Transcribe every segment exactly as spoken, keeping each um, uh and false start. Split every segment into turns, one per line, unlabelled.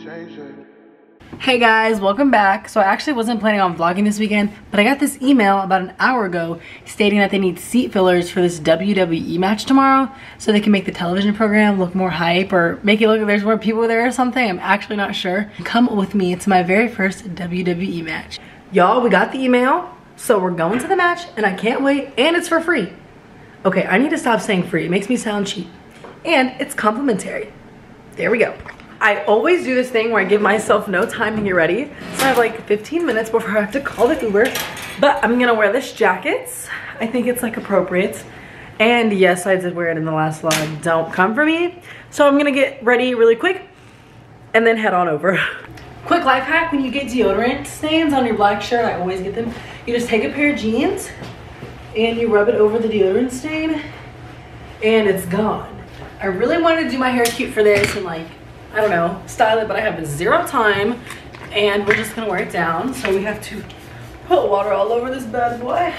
Hey guys, welcome back. So I actually wasn't planning on vlogging this weekend, but I got this email about an hour ago stating that they need seat fillers for this W W E match tomorrow so they can make the television program look more hype or make it look like there's more people there or something. I'm actually not sure. Come with me to my very first W W E match. Y'all, we got the email, so we're going to the match and I can't wait, and it's for free. Okay, I need to stop saying free. It makes me sound cheap. And it's complimentary. There we go. I always do this thing where I give myself no time to get ready. So I have like fifteen minutes before I have to call the Uber. But I'm gonna wear this jacket. I think it's like appropriate. And yes, I did wear it in the last vlog. Don't come for me. So I'm gonna get ready really quick and then head on over. Quick life hack, when you get deodorant stains on your black shirt, I always get them. You just take a pair of jeans and you rub it over the deodorant stain and it's gone. I really wanted to do my hair cute for this and like, I don't know, style it, but I have zero time and we're just gonna wear it down. So we have to put water all over this bad boy.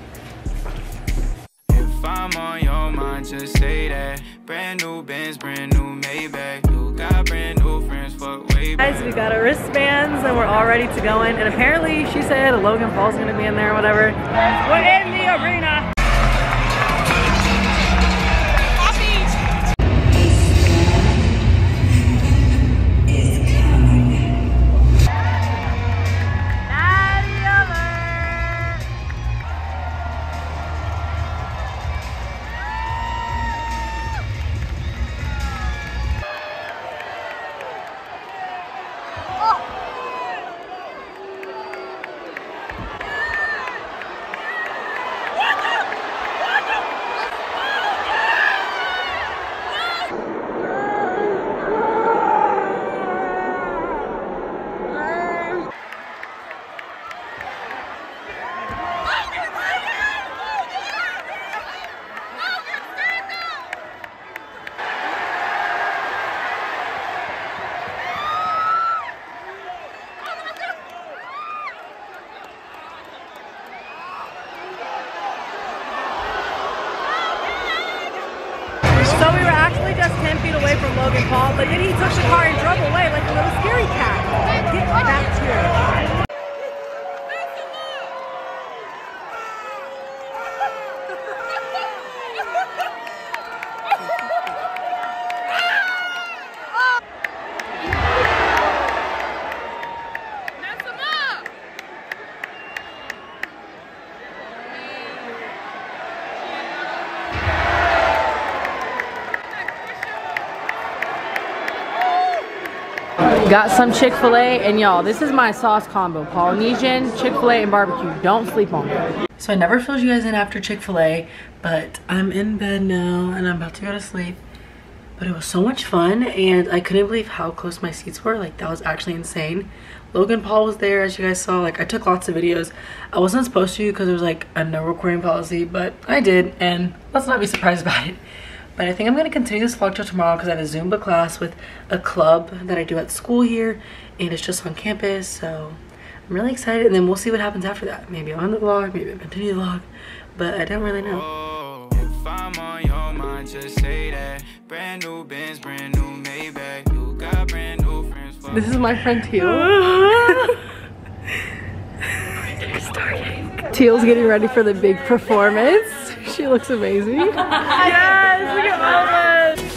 If I'm on your mind, just say that. Brand new Benz, brand new Maybach. You got brand new friends, fuck way back.
Guys, we got our wristbands and we're all ready to go in. And apparently she said Logan Paul's gonna be in there or whatever. We're in the arena. So we were actually just ten feet away from Logan Paul, but then he took the car and drove away like a little scary cat. Get back here. Got some Chick-fil-A, and y'all, this is my sauce combo. Polynesian, Chick-fil-A, and barbecue. Don't sleep on it. So I never filled you guys in after Chick-fil-A, but I'm in bed now, and I'm about to go to sleep. But it was so much fun, and I couldn't believe how close my seats were. Like, that was actually insane. Logan Paul was there, as you guys saw. Like, I took lots of videos. I wasn't supposed to because there was, like, a no recording policy, but I did, and let's not be surprised about it. But I think I'm going to continue this vlog till tomorrow because I have a Zumba class with a club that I do at school here. And it's just on campus. So I'm really excited. And then we'll see what happens after that. Maybe I'll end the vlog. Maybe I'll continue the vlog. But I don't really know.
Oh, if I'm on your mind, just say that. Brand new Benz, brand new Maybach. You got brand new friends. Fuck.
This is my friend Teal. Teal's getting ready for the big performance. She looks amazing. Yes, look at all this.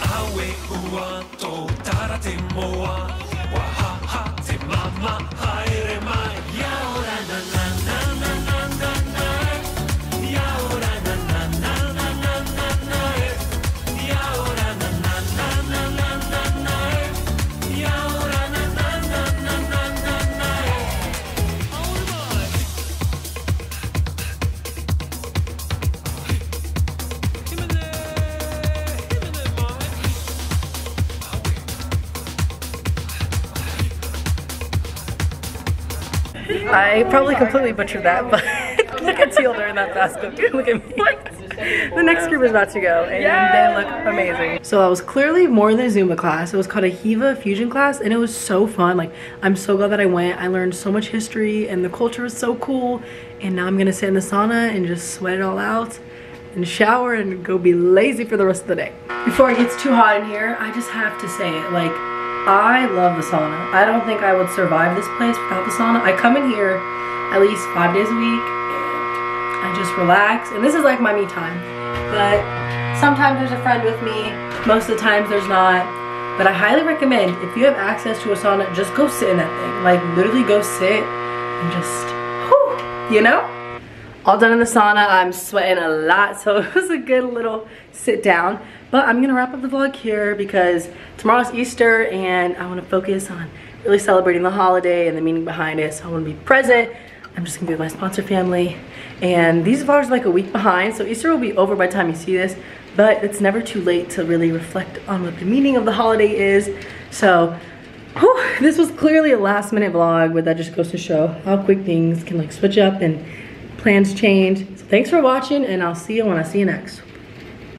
I probably completely butchered that, but look at Teal during that basket. Look at me. The next group is about to go, and yes! They look amazing. So I was clearly more than a Zumba class. It was called a Hiva Fusion class, and it was so fun. Like, I'm so glad that I went. I learned so much history, and the culture was so cool. And now I'm gonna sit in the sauna and just sweat it all out, and shower, and go be lazy for the rest of the day. Before it gets too hot in here, I just have to say it. Like, I love the sauna. I don't think I would survive this place without the sauna. I come in here at least five days a week and I just relax. And this is like my me time. But sometimes there's a friend with me. Most of the times there's not. But I highly recommend, if you have access to a sauna, just go sit in that thing. Like literally go sit and just, whew, you know? All done in the sauna. I'm sweating a lot, so it was a good little sit down. But I'm gonna wrap up the vlog here because tomorrow's Easter and I wanna focus on really celebrating the holiday and the meaning behind it. So I wanna be present. I'm just gonna be with my sponsor family. And these vlogs are like a week behind, so Easter will be over by the time you see this, but it's never too late to really reflect on what the meaning of the holiday is. So, whew, this was clearly a last minute vlog, but that just goes to show how quick things can like switch up and plans change. So thanks for watching, and I'll see you when I see you next.